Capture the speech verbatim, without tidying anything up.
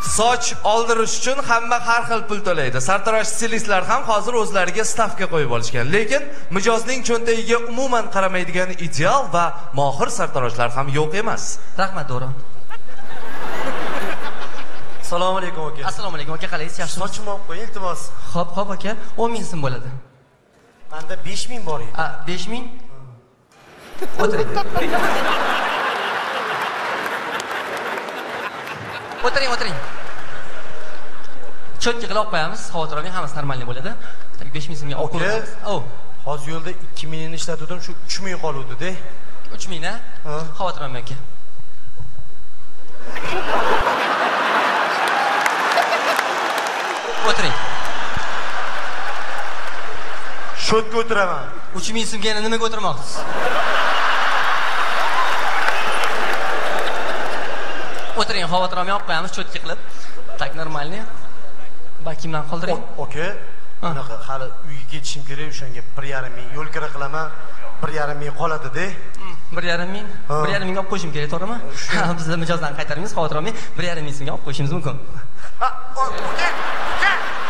Soch oldirish uchun hamma har xil pul to'laydi. Sartarosh stilistlar ham hozir o'zlariga stavka qo'yib olishgan. Lekin mijozning cho'ntagiga umuman qaramaydigan ideal va mohir sartaroshlar ham yo'q emas. Rahmat, Do'ron. Assalomu alaykum aka. Assalomu alaykum aka, qalaysiz? Yaxshimi? Sochimni olib qo'ying, iltimos. Xo'p, xo'p aka, o'n ming so'm bo'ladi. Menda besh ming bor edi. A, besh ming? O'tiring. O'tiring, o'tiring. Cho'tga qilib qo'yamiz, xavotir olmang, hammasi normalniy bo'ladi. besh ming so'mga olib qo'yamiz. Oh. Hozir yo'lda ikki mingni ishlatdim, shu uch ming qoluvdi-da. uch ming na? Xavotir olmang aka. O'tiring. Shotga o'tiraman. uch ming so'mga yana nimaga o'tirmoqsiz? O'tiring, xavotir olmay olib qo'yamiz, cho'tga qilib. Tak, normalniy. Bakimdan qoldiring. Oka, bunaqa hali uyga ketishim kerak, o'shanga bir yarim ming yo'l kira qilaman. bir yarim ming qoladi-da. bir yarim ming? bir yarim mingga olib qo'yishim kerak, to'g'rimi? Bizni mijozdan qaytaramiz, xavotir olmang, bir yarim ming so'mga olib qo'yishimiz mumkin. Ha, oka, oka.